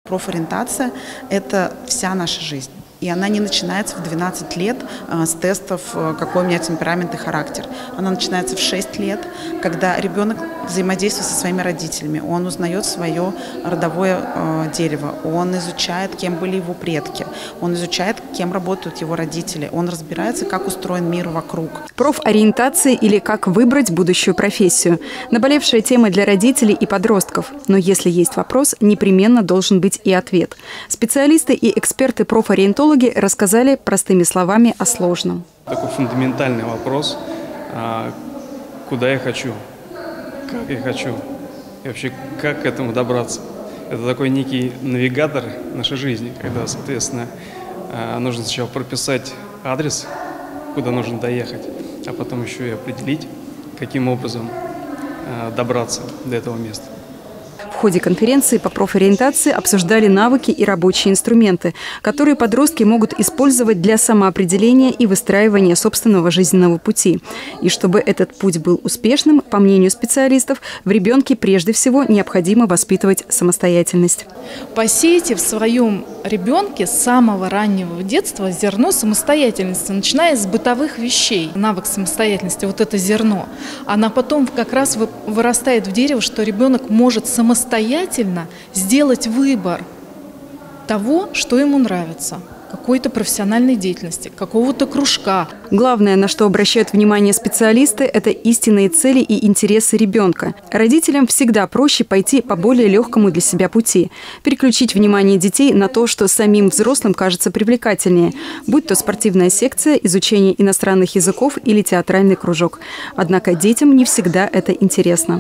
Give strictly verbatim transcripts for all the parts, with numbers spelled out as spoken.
Профориентация – это вся наша жизнь. И она не начинается в двенадцать лет с тестов, какой у меня темперамент и характер. Она начинается в шесть лет, когда ребенок взаимодействует со своими родителями. Он узнает свое родовое э, дерево, он изучает, кем были его предки, он изучает, кем работают его родители, он разбирается, как устроен мир вокруг. Профориентация или как выбрать будущую профессию. Наболевшая тема для родителей и подростков. Но если есть вопрос, непременно должен быть и ответ. Специалисты и эксперты профориентологи рассказали простыми словами о сложном. Такой фундаментальный вопрос, куда я хочу, как я хочу, и вообще как к этому добраться. Это такой некий навигатор нашей жизни, когда, соответственно, нужно сначала прописать адрес, куда нужно доехать, а потом еще и определить, каким образом добраться до этого места. В ходе конференции по профориентации обсуждали навыки и рабочие инструменты, которые подростки могут использовать для самоопределения и выстраивания собственного жизненного пути. И чтобы этот путь был успешным, по мнению специалистов, в ребенке прежде всего необходимо воспитывать самостоятельность. Посейте в своем ребенке с самого раннего детства зерно самостоятельности, начиная с бытовых вещей. Навык самостоятельности, вот это зерно, она потом как раз вырастает в дерево, что ребенок может самостоятельно самостоятельно сделать выбор того, что ему нравится, какой-то профессиональной деятельности, какого-то кружка. Главное, на что обращают внимание специалисты, это истинные цели и интересы ребенка. Родителям всегда проще пойти по более легкому для себя пути, переключить внимание детей на то, что самим взрослым кажется привлекательнее, будь то спортивная секция, изучение иностранных языков или театральный кружок. Однако детям не всегда это интересно.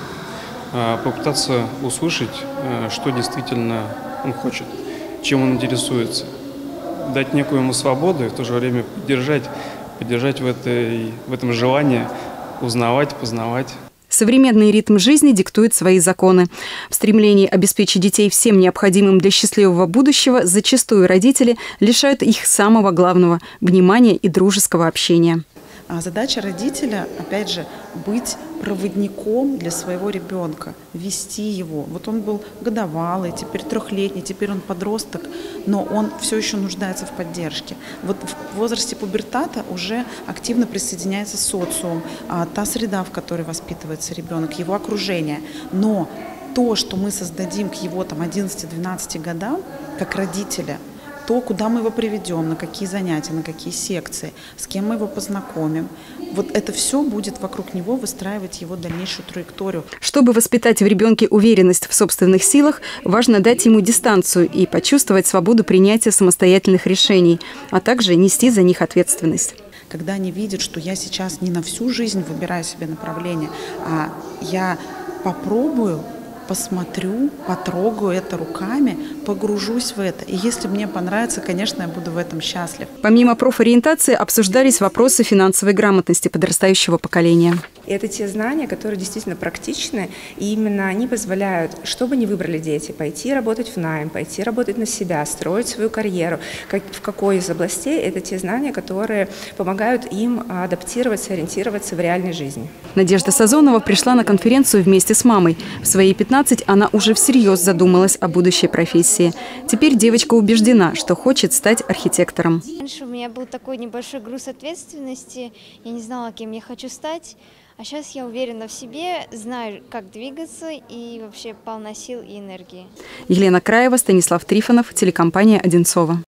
Попытаться услышать, что действительно он хочет, чем он интересуется. Дать некую ему свободу и в то же время поддержать, поддержать в, этой, в этом желании узнавать, познавать. Современный ритм жизни диктует свои законы. В стремлении обеспечить детей всем необходимым для счастливого будущего зачастую родители лишают их самого главного – внимания и дружеского общения. А задача родителя, опять же, быть проводником для своего ребенка, вести его. Вот он был годовалый, теперь трехлетний, теперь он подросток, но он все еще нуждается в поддержке. Вот в возрасте пубертата уже активно присоединяется социум, та среда, в которой воспитывается ребенок, его окружение. Но то, что мы создадим к его там, одиннадцати-двенадцати годам, как родители, то, куда мы его приведем, на какие занятия, на какие секции, с кем мы его познакомим. Вот это все будет вокруг него выстраивать его дальнейшую траекторию. Чтобы воспитать в ребенке уверенность в собственных силах, важно дать ему дистанцию и почувствовать свободу принятия самостоятельных решений, а также нести за них ответственность. Когда они видят, что я сейчас не на всю жизнь выбираю себе направление, а я попробую, посмотрю, потрогаю это руками, погружусь в это. И если мне понравится, конечно, я буду в этом счастлив. Помимо профориентации обсуждались вопросы финансовой грамотности подрастающего поколения. И это те знания, которые действительно практичны, и именно они позволяют, что бы ни выбрали дети, пойти работать в найм, пойти работать на себя, строить свою карьеру, как, в какой из областей, это те знания, которые помогают им адаптироваться, ориентироваться в реальной жизни. Надежда Сазонова пришла на конференцию вместе с мамой. В свои пятнадцать она уже всерьез задумалась о будущей профессии. Теперь девочка убеждена, что хочет стать архитектором. Раньше у меня был такой небольшой груз ответственности, я не знала, кем я хочу стать. А сейчас я уверена в себе, знаю, как двигаться и вообще полна сил и энергии. Елена Краева, Станислав Трифонов, телекомпания «Одинцово».